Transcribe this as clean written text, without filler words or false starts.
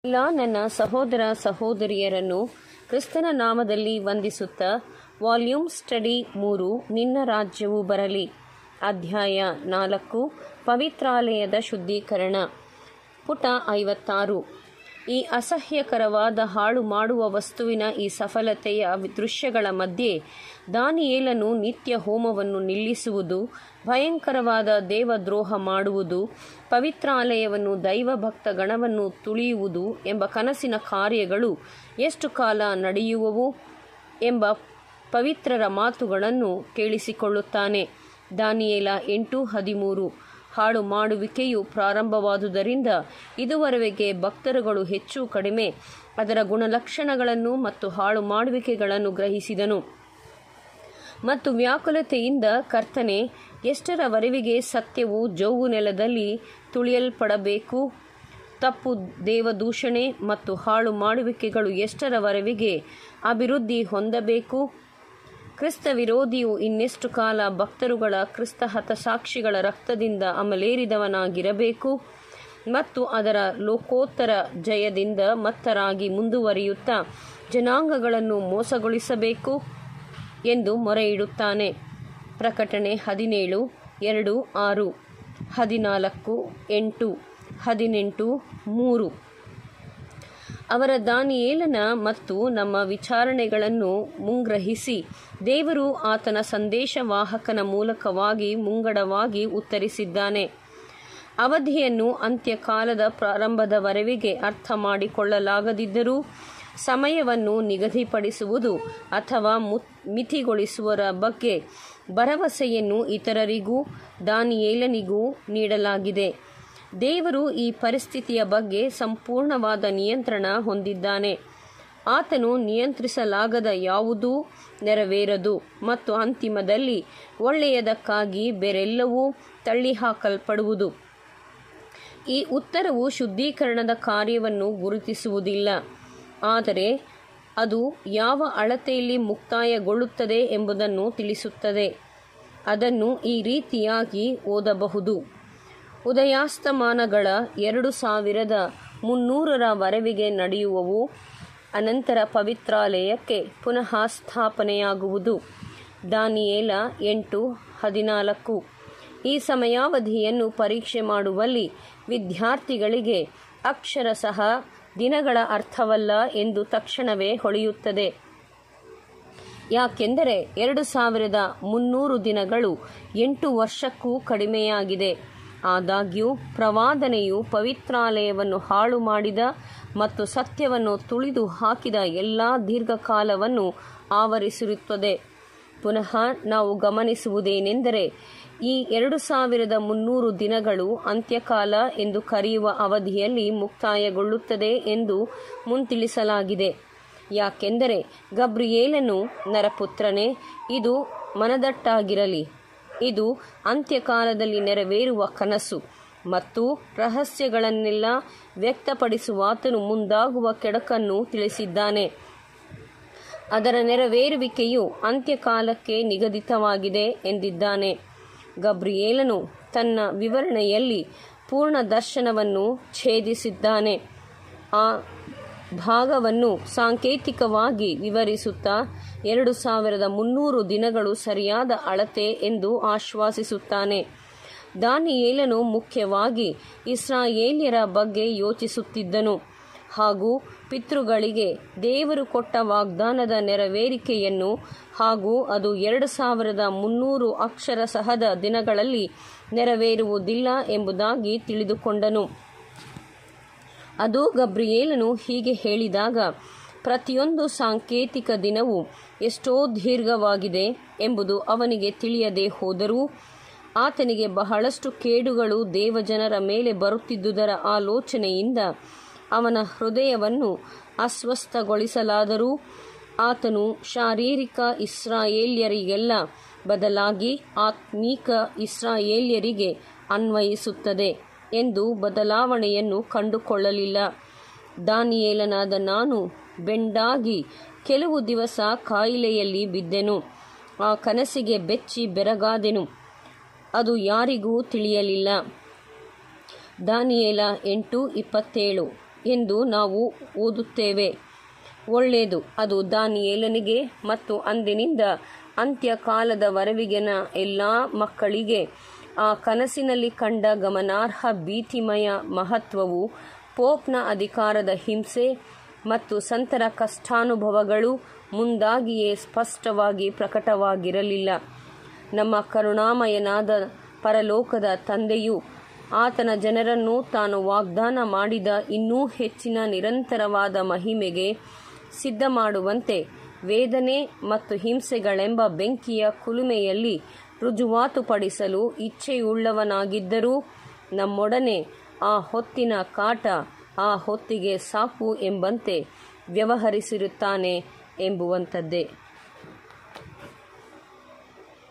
ಎಲ್ಲ ನನ್ನ ಸಹೋದರ ಸಹೋದರಿಯರನ್ನು ಕ್ರಿಸ್ತನ ನಾಮದಲ್ಲಿ ವಂದಿಸುತ್ತಾ ವಾಲ್ಯೂಮ್ ಸ್ಟಡಿ 3 ನಿನ್ನ ರಾಜ್ಯವು ಬರಲಿ. ಅಧ್ಯಾಯ 4 ಪವಿತ್ರಾಲಯದ ಶುದ್ಧೀಕರಣ. ಪುಟ 56. ಈ ಅಸಹ್ಯಕರವಾದ ಹಾಳು ಮಾಡುವ ವಸ್ತುವಿನ ಈ ಸಫಲತೆಯ ದೃಶ್ಯಗಳ ಮಧ್ಯೆ ದಾನಿಯೇಲನು ನಿತ್ಯ ಹೋಮವನ್ನು ನಿಲ್ಲಿಸುವುದು, ಭಯಂಕರವಾದ ದೇವದ್ರೋಹ ಮಾಡುವುದು, ಪವಿತ್ರಾಲಯವನ್ನು ದೈವಭಕ್ತ ಗಣವನ್ನು ತುಳಿಯುವುದು ಎಂಬ ಕನಸಿನ ಕಾರ್ಯಗಳು ಎಷ್ಟು ಕಾಲ ನಡೆಯುವವು ಎಂಬ ಪವಿತ್ರರ ಮಾತುಗಳನ್ನು ಕೇಳಿಸಿಕೊಳ್ಳುತ್ತಾನೆ. ದಾನಿಯೇಲ 8:13. ಹಾಳು ಮಾಡುವಿಕೆಯು ಪ್ರಾರಂಭವಾದುದರಿಂದ ಇದುವರೆಗೆ ಭಕ್ತರುಗಳು ಹೆಚ್ಚು ಕಡಿಮೆ ಅದರ ಗುಣಲಕ್ಷಣಗಳನ್ನು ಮತ್ತು ಹಾಳು ಮಾಡುವಿಕೆಗಳನ್ನು ಗ್ರಹಿಸಿದನು. ಮತ್ತು ವ್ಯಾಕುಲತೆಯಿಂದ ಕರ್ತನೆ, ಎಷ್ಟರವರೆಗೆ ಸತ್ಯವು ಜೌಗು ನೆಲದಲ್ಲಿ ತುಳಿಯಲ್ಪಡಬೇಕು? ತಪ್ಪು ದೇವದೂಷಣೆ ಮತ್ತು ಹಾಳು ಮಾಡುವಿಕೆಗಳು ಎಷ್ಟರವರೆಗೆ ಅಭಿವೃದ್ಧಿ ಹೊಂದಬೇಕು? ಕ್ರಿಸ್ತ ವಿರೋಧಿಯು ಇನ್ನೆಷ್ಟು ಕಾಲ ಭಕ್ತರುಗಳ ಕ್ರಿಸ್ತ ಹತಸಾಕ್ಷಿಗಳ ರಕ್ತದಿಂದ ಅಮಲೇರಿದವನಾಗಿರಬೇಕು ಮತ್ತು ಅದರ ಲೋಕೋತ್ತರ ಜಯದಿಂದ ಮತ್ತರಾಗಿ ಮುಂದುವರಿಯುತ್ತಾ ಜನಾಂಗಗಳನ್ನು ಮೋಸಗೊಳಿಸಬೇಕು ಎಂದು ಮೊರೆಯಿಡುತ್ತಾನೆ. ಪ್ರಕಟಣೆ 17:2-6, 14:8, 18:3. ಅವರ ದಾನಿಯೇಲನ ಮತ್ತು ನಮ್ಮ ವಿಚಾರಣೆಗಳನ್ನು ಮುಂಗ್ರಹಿಸಿ ದೇವರು ಆತನ ಸಂದೇಶವಾಹಕನ ಮೂಲಕವಾಗಿ ಮುಂಗಡವಾಗಿ ಉತ್ತರಿಸಿದ್ದಾನೆ. ಅವಧಿಯನ್ನು ಅಂತ್ಯಕಾಲದ ಪ್ರಾರಂಭದವರೆಗೆ ಅರ್ಥ ಮಾಡಿಕೊಳ್ಳಲಾಗದಿದ್ದರೂ ಸಮಯವನ್ನು ನಿಗದಿಪಡಿಸುವುದು ಅಥವಾ ಮಿತಿಗೊಳಿಸುವರ ಬಗ್ಗೆ ಭರವಸೆಯನ್ನು ಇತರರಿಗೂ ದಾನಿಯೇಲನಿಗೂ ನೀಡಲಾಗಿದೆ. ದೇವರು ಈ ಪರಿಸ್ಥಿತಿಯ ಬಗ್ಗೆ ಸಂಪೂರ್ಣವಾದ ನಿಯಂತ್ರಣ ಹೊಂದಿದ್ದಾನೆ. ಆತನು ನಿಯಂತ್ರಿಸಲಾಗದ ಯಾವುದೂ ನೆರವೇರದು ಮತ್ತು ಅಂತಿಮದಲ್ಲಿ ಒಳ್ಳೆಯದಕ್ಕಾಗಿ ಬೇರೆಲ್ಲವೂ ತಳ್ಳಿಹಾಕಲ್ಪಡುವುದು. ಈ ಉತ್ತರವು ಶುದ್ಧೀಕರಣದ ಕಾರ್ಯವನ್ನು ಗುರುತಿಸುವುದಿಲ್ಲ, ಆದರೆ ಅದು ಯಾವ ಅಳತೆಯಲ್ಲಿ ಮುಕ್ತಾಯಗೊಳ್ಳುತ್ತದೆ ಎಂಬುದನ್ನು ತಿಳಿಸುತ್ತದೆ. ಅದನ್ನು ಈ ರೀತಿಯಾಗಿ ಓದಬಹುದು: ಉದಯಾಸ್ತಮಾನಗಳ 2300 ನಡೆಯುವವು. ಅನಂತರ ಪವಿತ್ರಾಲಯಕ್ಕೆ ಪುನಃ ಸ್ಥಾಪನೆಯಾಗುವುದು. ದಾನಿಯೇಲ 8:14. ಈ ಸಮಯಾವಧಿಯನ್ನು ಪರೀಕ್ಷೆ ಮಾಡುವಲ್ಲಿ ವಿದ್ಯಾರ್ಥಿಗಳಿಗೆ ಅಕ್ಷರಶಃ ದಿನಗಳ ಅರ್ಥವಲ್ಲ ಎಂದು ತಕ್ಷಣವೇ ಹೊಳೆಯುತ್ತದೆ. ಯಾಕೆಂದರೆ 2300 ದಿನಗಳು 8 ವರ್ಷಕ್ಕೂ ಕಡಿಮೆಯಾಗಿದೆ. ಆದಾಗ್ಯೂ ಪ್ರವಾದನೆಯು ಪವಿತ್ರಾಲಯವನ್ನು ಹಾಳು ಮಾಡಿದ ಮತ್ತು ಸತ್ಯವನ್ನು ತುಳಿದು ಹಾಕಿದ ಎಲ್ಲ ದೀರ್ಘಕಾಲವನ್ನು ಆವರಿಸಿರುತ್ತದೆ. ಪುನಃ ನಾವು ಗಮನಿಸುವುದೇನೆಂದರೆ, ಈ 2300 ದಿನಗಳು ಅಂತ್ಯಕಾಲ ಎಂದು ಕರೆಯುವ ಅವಧಿಯಲ್ಲಿ ಮುಕ್ತಾಯಗೊಳ್ಳುತ್ತದೆ ಎಂದು ಮುಂತಿಳಿಸಲಾಗಿದೆ. ಯಾಕೆಂದರೆ ಗಬ್ರಿಯೇಲನು, ನರಪುತ್ರನೇ, ಇದು ಮನದಟ್ಟಾಗಿರಲಿ, ಇದು ಅಂತ್ಯಕಾಲದಲ್ಲಿ ನೆರವೇರುವ ಕನಸು ಮತ್ತು ರಹಸ್ಯಗಳನ್ನೆಲ್ಲ ವ್ಯಕ್ತಪಡಿಸುವಾತನು ಮುಂದಾಗುವ ಕೆಡಕನ್ನು ತಿಳಿಸಿದ್ದಾನೆ. ಅದರ ನೆರವೇರುವಿಕೆಯು ಅಂತ್ಯಕಾಲಕ್ಕೆ ನಿಗದಿತವಾಗಿದೆ ಎಂದಿದ್ದಾನೆ. ಗಬ್ರಿಯೇಲನು ತನ್ನ ವಿವರಣೆಯಲ್ಲಿ ಪೂರ್ಣ ದರ್ಶನವನ್ನು ಛೇದಿಸಿದ್ದಾನೆ. ಆ ಭಾಗವನ್ನು ಸಾಂಕೇತಿಕವಾಗಿ ವಿವರಿಸುತ್ತಾ 2300 ದಿನಗಳು ಸರಿಯಾದ ಅಳತೆ ಎಂದು ಆಶ್ವಾಸಿಸುತ್ತಾನೆ. ದಾನಿಯೇಲನು ಮುಖ್ಯವಾಗಿ ಇಸ್ರಾಯೇಲ್ಯರ ಬಗ್ಗೆ ಯೋಚಿಸುತ್ತಿದ್ದನು ಹಾಗೂ ಪಿತೃಗಳಿಗೆ ದೇವರು ಕೊಟ್ಟ ವಾಗ್ದಾನದ ನೆರವೇರಿಕೆಯನ್ನು ಹಾಗೂ ಅದು 2300 ಅಕ್ಷರಶಃದ ದಿನಗಳಲ್ಲಿ ನೆರವೇರುವುದಿಲ್ಲ ಎಂಬುದಾಗಿ ತಿಳಿದುಕೊಂಡನು. ಅದು ಗಬ್ರಿಯೇಲನು ಹೀಗೆ ಹೇಳಿದಾಗ ಪ್ರತಿಯೊಂದು ಸಾಂಕೇತಿಕ ದಿನವೂ ಎಷ್ಟೋ ದೀರ್ಘವಾಗಿದೆ ಎಂಬುದು ಅವನಿಗೆ ತಿಳಿಯದೆ ಹೋದರೂ ಆತನಿಗೆ ಬಹಳಷ್ಟು ಕೇಡುಗಳು ದೇವಜನರ ಮೇಲೆ ಬರುತ್ತಿದ್ದುದರ ಆಲೋಚನೆಯಿಂದ ಅವನ ಹೃದಯವನ್ನು ಅಸ್ವಸ್ಥಗೊಳಿಸಲಾದರೂ ಆತನು ಶಾರೀರಿಕ ಇಸ್ರಾಯೇಲ್ಯರಿಗೆಲ್ಲ ಬದಲಾಗಿ ಆತ್ಮೀಕ ಇಸ್ರಾಯೇಲ್ಯರಿಗೆ ಅನ್ವಯಿಸುತ್ತದೆ ಎಂದು ಬದಲಾವಣೆಯನ್ನು ಕಂಡುಕೊಳ್ಳಲಿಲ್ಲ. ದಾನಿಯೇಲನಾದ ನಾನು ಬೆಂಡಾಗಿ ಕೆಲವು ದಿವಸ ಕಾಯಿಲೆಯಲ್ಲಿ ಬಿದ್ದೆನು. ಆ ಕನಸಿಗೆ ಬೆಚ್ಚಿ ಬೆರಗಾದೆನು. ಅದು ಯಾರಿಗೂ ತಿಳಿಯಲಿಲ್ಲ. ದಾನಿಯೇಲ 8:27. ಎಂದು ನಾವು ಓದುತ್ತೇವೆ. ಒಳ್ಳೆಯದು, ಅದು ದಾನಿಯೇಲನಿಗೆ ಮತ್ತು ಅಂದಿನಿಂದ ಅಂತ್ಯಕಾಲದವರೆಗಿನ ಎಲ್ಲ ಮಕ್ಕಳಿಗೆ ಆ ಕನಸಿನಲ್ಲಿ ಕಂಡ ಗಮನಾರ್ಹ ಭೀತಿಮಯ ಮಹತ್ವವು ಪೋಪ್ನ ಅಧಿಕಾರದ ಹಿಂಸೆ ಮತ್ತು ಸಂತರ ಕಷ್ಟಾನುಭವಗಳು ಮುಂದಾಗಿಯೇ ಸ್ಪಷ್ಟವಾಗಿ ಪ್ರಕಟವಾಗಿರಲಿಲ್ಲ. ನಮ್ಮ ಕರುಣಾಮಯನಾದ ಪರಲೋಕದ ತಂದೆಯು ಆತನ ಜನರನ್ನು ತಾನು ವಾಗ್ದಾನ ಮಾಡಿದ ಇನ್ನೂ ಹೆಚ್ಚಿನ ನಿರಂತರವಾದ ಮಹಿಮೆಗೆ ಸಿದ್ಧ ಮಾಡುವಂತೆ ವೇದನೆ ಮತ್ತು ಹಿಂಸೆಗಳೆಂಬ ಬೆಂಕಿಯ ಕುಲುಮೆಯಲ್ಲಿ ರುಜುವಾತುಪಡಿಸಲು ಇಚ್ಛೆಯುಳ್ಳವನಾಗಿದ್ದರೂ ನಮ್ಮೊಡನೆ ಆ ಹೊತ್ತಿನ ಕಾಟ ಆ ಹೊತ್ತಿಗೆ ಸಾಕು ಎಂಬಂತೆ ವ್ಯವಹರಿಸಿರುತ್ತಾನೆ ಎಂಬುವಂಥದ್ದೇ.